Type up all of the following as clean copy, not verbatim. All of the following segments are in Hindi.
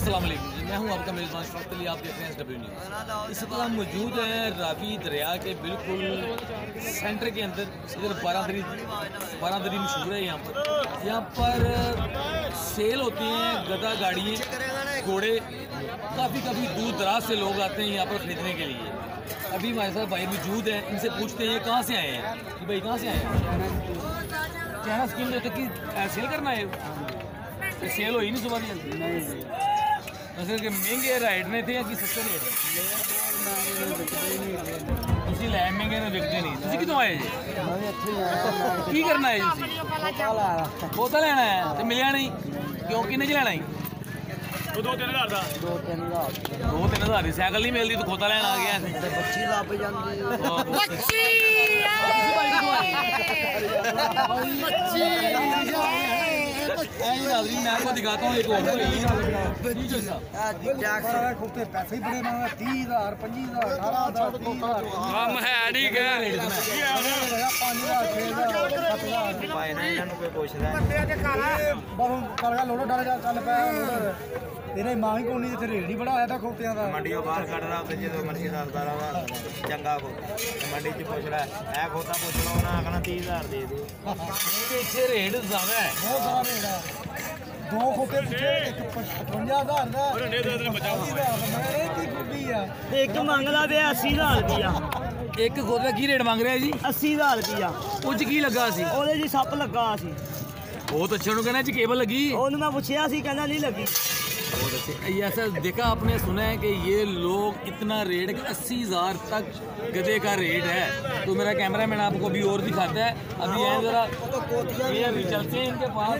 अस्सलाम वालेकुम जी, मैं हूं आपका मेज़बान शरफ़त अली। आप देख रहे हैं SW न्यूज़। इस वक्त हम मौजूद हैं रावी दरिया के बिल्कुल सेंटर के अंदर। इधर बारादरी मशहूर है। यहाँ पर सेल होती हैं गधा गाड़ियाँ, घोड़े। काफ़ी दूर दराज से लोग आते हैं यहाँ पर ख़रीदने के लिए। अभी हमारे साथ भाई मौजूद हैं, इनसे पूछते हैं ये कहाँ से आए हैं कि भाई कहाँ से आए हैं। चाइना स्कीम तो कि सेल करना है, तो सेल हो ही नहीं सुबह नहीं असल के महंगे रेट ने थे या कि सस्ते रेट ਤੁਸੀਂ ਲੈ ਮਹਿੰਗੇ ਨੇ ਵਿਕਦੇ ਨਹੀਂ। ਤੁਸੀਂ ਕਿੱਥੋਂ ਆਏ ਜੀ? ਕੀ ਕਰਨਾ ਹੈ ਜੀ? ਖੋਤਾ ਲੈਣਾ ਹੈ ਤੇ ਮਿਲਿਆ ਨਹੀਂ ਕਿਉਂ? ਕਿੰਨੇ ਚ ਲੈਣਾ ਹੈ? ਉਹ 2-3 ਹਜ਼ਾਰ ਦਾ। 2-3 ਹਜ਼ਾਰ ਦੀ ਸਾਈਕਲ ਨਹੀਂ ਮਿਲਦੀ ਤੂੰ ਖੋਤਾ ਲੈਣ ਆ ਗਿਆ। ਬੱਚੀ ਲੱਭ ਜਾਂਦੀ नाज़रीन मैं आपको दिखाता हूँ एक और पैसे ही बड़े मांगा 30,000 25,000 18,000 हम है नहीं क्या तेरे मां ही कोनी जिथे रेट ही बड़ा आया था खोतियां दा मंडियों बाहर कट रहा होते जो मर्जी 10-12 दा चंगा खोता मंडी च पूछ रहा है खोता पूछ लो ना आखना 30,000 दे दो। पीछे रेट ज्यादा है, बहुत सारा रेट है। दो खोते पूछे एक 55,000 दा एक मंगला पे 80,000 रुपया। एक खोते की रेट मांग रहे हैं जी? 80,000 रुपया। कुछ की लगा सी? ਉਹਦੇ ਜੀ ਸੱਪ ਲੱਗਾ ਸੀ। बहुत अच्छा नु कहना जी केबल लगी। ਉਹਨੂੰ ਮੈਂ ਪੁੱਛਿਆ ਸੀ ਕਹਿੰਦਾ नहीं लगी। बहुत अच्छे। ऐसा देखा आपने सुना है कि ये लोग इतना रेट 80,000 तक गधे का रेट है। तो मेरा कैमरामैन आपको भी और दिखाता है। अभी है जरा ये अभी चलते हैं इनके पास।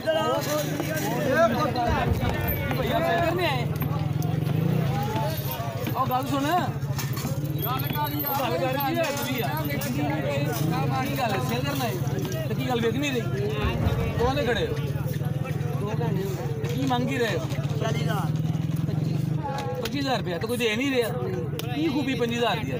भैया सेल करने आए और गल सुन सेल करना है तो की गल वेखनी रही कौन खड़े हो की मांगी रहे हो? 40,000 25,000 रुपया तो कोई दे नहीं रहा की खूबी 25,000 दिया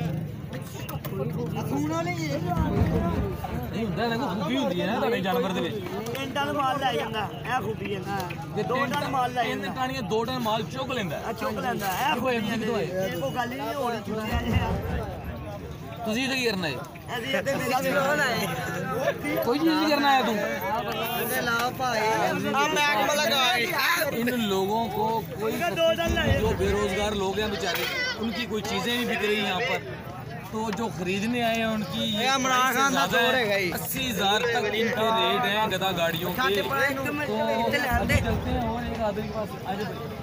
नहीं होंदा ना कोई खूबी होंदी है ना ਤੁਹਾਡੇ जानवर ਦੇ ਵਿੱਚ। 3 ਟਨ ਮਾਲ ਲੈ ਜਾਂਦਾ ਇਹ ਖੂਬੀ ਹੈ ਨਾ। 2 ਟਨ ਮਾਲ ਲੈ ਜਾਂਦਾ। ਟਾਣੀਆਂ 2 ਟਨ ਮਾਲ ਚੁੱਕ ਲੈਂਦਾ। ਚੁੱਕ ਲੈਂਦਾ ਇਹ ਖੂਬੀ ਹੈ। ਕੋਈ ਗੱਲ ਨਹੀਂ ਹੋਣੀ ਚੁੱਕਿਆ ਜੇ। ਤੁਸੀਂ ਕੀ ਕਰਨਾ ਹੈ? ਅਸੀਂ ਇੱਥੇ ਮੇਰਾ ਵੀ ਲੋਨ ਹੈ। कोई चीज नहीं करना है तू ਇਹਦੇ ਲਾ ਭਾਈ ਆ ਮੈਕ ਲਗਾਈ। इन लोगों को कोई जो बेरोजगार लोग हैं बेचारे उनकी कोई चीजें भी बिक रही हैं यहाँ पर। तो जो खरीदने आए हैं उनकी ये 80,000 तक इनके रेट हैं गधा गाड़ियों के। तो चलते हैं और एक आदमी के पास आज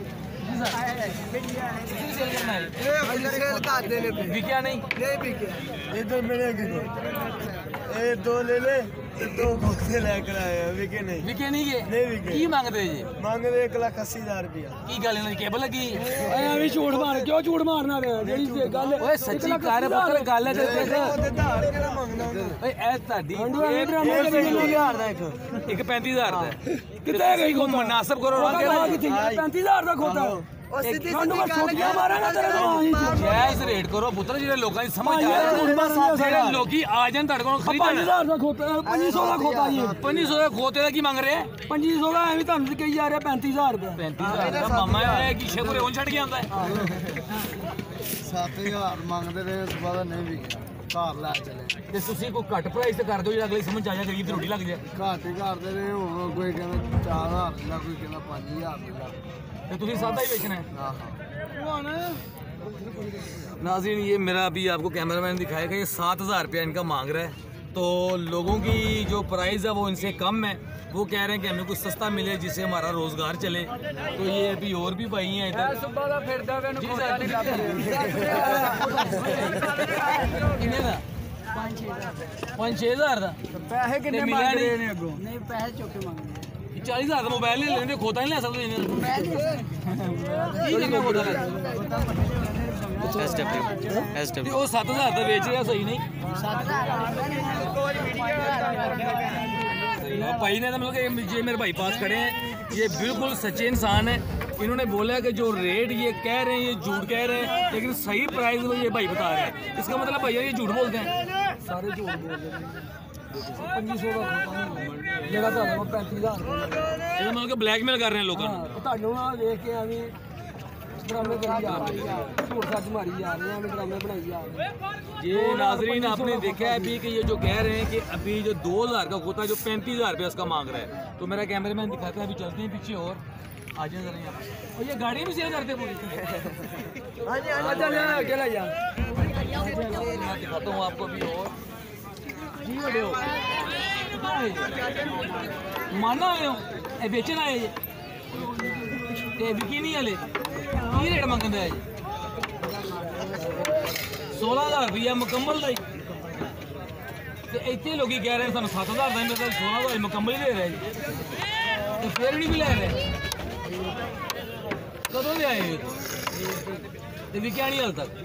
बिका नहीं इधर मेरे ए दो ले ले दो खोते लेकर आए विके नहीं बिके नहीं गए नहीं बिके। की मांगते जी? मांग रहे 1,80,000 रुपया। की गल इन्होंने केबल लगी? ਐਵੇਂ ਝੂਠ ਮਾਰ ਕਿਉਂ ਝੂਠ ਮਾਰਨਾ ਪਿਆ ਜਿਹੜੀ ਗੱਲ ਓਏ ਸੱਚੀ ਕਰ ਪੁੱਤਰ ਗੱਲ ਹੈ ਤੇ ਦੇਖ ਉਹਦੇ ਧਾਰ ਕਿਹੜਾ ਮੰਗਦਾ ਹੁੰਦਾ ਓਏ ਇਹ ਤੁਹਾਡੀ ਹਜ਼ਾਰ ਦਾ ਇੱਕ ਇੱਕ 35,000 ਦਾ ਕਿੱਥੇ ਗਈ ਕੋ ਮਨਾਸਬ ਕਰੋ ਨਾ 35,000 ਦਾ ਖੋਤਾ ਜਾਇਜ਼ ਰੇਟ ਕਰੋ ਪੁੱਤਰ ਜਿਹੜੇ ਲੋਕਾਂ ਦੀ ਸਮਝ ਆ ਜਿਹੜੇ ਲੋਕੀ ਆ ਜਾਣ ਤੁਹਾਡੇ ਕੋਲ ਖਰੀਦਣ। 5,000 ਦਾ ਖੋਤਾ 500 ਦਾ ਖੋਤਾ ਜੀ 2500 ਦਾ ਖੋਤੇ ਦਾ ਕੀ ਮੰਗ ਰਹੇ? 2500 ਦਾ ਐਵੇਂ ਤੁਹਾਨੂੰ ਕਹੀ ਜਾ ਰਿਹਾ 35,000 ਰੁਪਏ। 35,000 ਦਾ ਮਾਮਾ ਇਹ ਕੀ ਸ਼ੇਖੂਰੇ ਹੁਣ ਛੱਡ ਕੇ ਆਉਂਦਾ ਹੈ। 7,000 ਮੰਗਦੇ ਰਹੇ ਉਸ ਬਾਅਦ ਨਹੀਂ ਵੀ ਘਰ ਲੈ ਚਲੇ। ਤੇ ਤੁਸੀਂ ਕੋਈ ਘੱਟ ਪ੍ਰਾਈਸ ਤੇ ਕਰ ਦਿਓ ਜਿਹੜਾ ਅਗਲੇ ਸਮਝ ਆ ਜਾ ਗਰੀਬ ਦੀ ਰੋਟੀ ਲੱਗ ਜਾਏ। ਘਾਟ ਹੀ ਕਰਦੇ ਰਹੇ ਹੁਣ ਕੋਈ ਕਹਿੰਦਾ 4,000 ਦਾ ਕੋਈ ਕਹਿੰਦਾ 5,000 ਦਾ। तो तुझे सादा ही बेचना है। नाज़रीन ये मेरा अभी आपको कैमरामैन दिखाएगा ये 7,000 रुपया इनका मांग रहा है। तो लोगों की जो प्राइस है वो इनसे कम है। वो कह रहे हैं कि हमें कुछ सस्ता मिले जिससे हमारा रोजगार चले। तो ये अभी और भी भाई हैं इधर। कितने का? 5-6,000 का पैसे कितने मांग रहे हैं अगों? नहीं पैसे चुके मांग रहे हैं। 40,000 का मोबाइल ले लेंगे खोता नहीं ले सकते। वो 7,000 का बेच रहा सही नहीं। भाई ने मतलब कि ये मेरे भाई पास खड़े हैं ये बिल्कुल सच्चे इंसान है। इन्होंने बोला कि जो रेट ये कह रहे हैं ये झूठ कह रहे हैं लेकिन सही प्राइस ये भाई बता रहे हैं। इसका मतलब भैया ये झूठ बोलते हैं। सारे झूठ बोलते हैं। 2500 का मेरा तो 35,000 मतलब ब्लैकमेल कर रहे हैं लोग। ड्रामे करी जा रहे हैं, झूठ सच मारी जा रहे हैं, ड्रामे बनाई जा रहे हैं। ये नाजरीन आपने देखा है अभी कि ये जो कह रहे हैं कि अभी जो 2000 का खोता जो 35,000 रुपये उसका मांग रहा है, तो मेरा कैमरामैन दिखाता है, अभी चलते हैं पीछे और आ जाए जरा यहाँ। और ये गाड़ी भी सेल करते पूरी। हाँ जी अकेला जा मैं दिखाता हूँ आपको अभी और जी बड़े हो माना आए हो ए बेचन आए ये बिकी नहीं हले की रेट मंगते है 16,000 रुपया मुकम्मल का इतने लोग कह रहे हैं सू 7,000 का 16,000 मुकम्मल ही दे रहे तो फिर भी नहीं ले रहे कदों दे आए विकया नहीं हाल तक।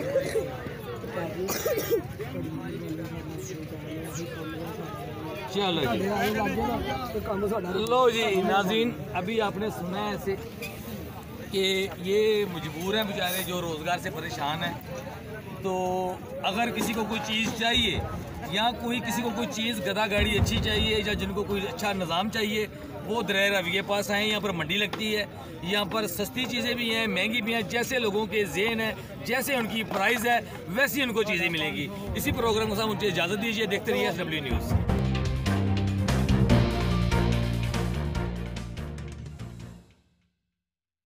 चलो जी लो जी नाज़रीन अभी आपने सुना है ऐसे कि ये मजबूर हैं बेचारे जो रोज़गार से परेशान हैं। तो अगर किसी को कोई चीज़ चाहिए या कोई किसी को कोई चीज़ गधा गाड़ी अच्छी चाहिए या जिनको कोई अच्छा निज़ाम चाहिए वो दरिया रावी के पास आएँ। यहाँ पर मंडी लगती है, यहाँ पर सस्ती चीज़ें भी हैं महंगी भी हैं, जैसे लोगों के ज़हन है जैसे उनकी प्राइस है वैसी उनको चीज़ें मिलेंगी। इसी प्रोग्राम के साथ मुझे इजाज़त दीजिए, देखते रहिए SW न्यूज़।